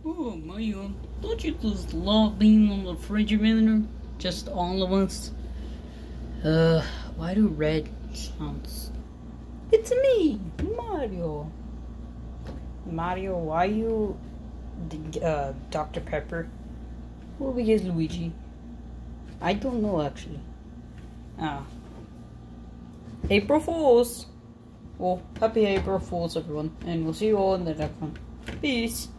Oh, Mario, don't you just love being on the refrigerator? Just all of us? Why do red sounds? It's me, Mario. Mario, why you, Dr. Pepper? Who is Luigi? I don't know actually. Ah. April Fools! Well, happy April Fools everyone, and we'll see you all in the next one. Peace!